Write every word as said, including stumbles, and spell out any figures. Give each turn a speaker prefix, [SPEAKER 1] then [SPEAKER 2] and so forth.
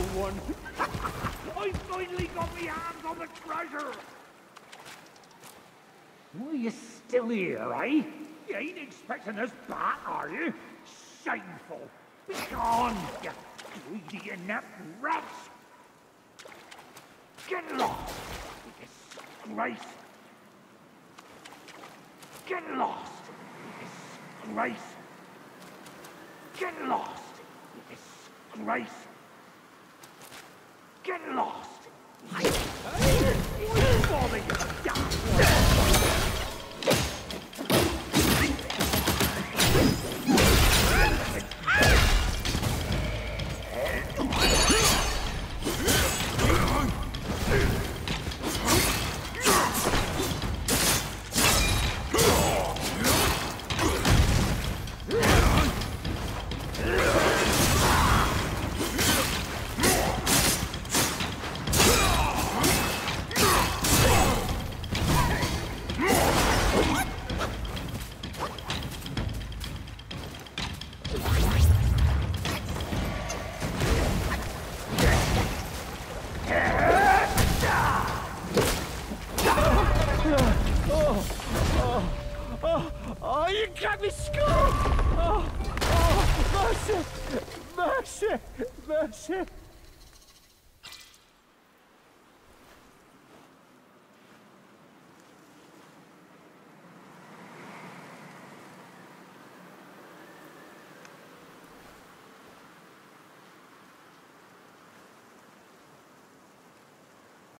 [SPEAKER 1] one. I finally got my hands on the treasure. Well, you still here, eh? You ain't expecting us back, are you? Shameful. Be gone, you greedy inept rats. Get lost, you disgrace. Get lost, you disgrace. Get lost, you disgrace. Get lost. Hey, what bother you, damn.
[SPEAKER 2] Oh, you got me skull! Oh, oh, mercy! Mercy! Mercy!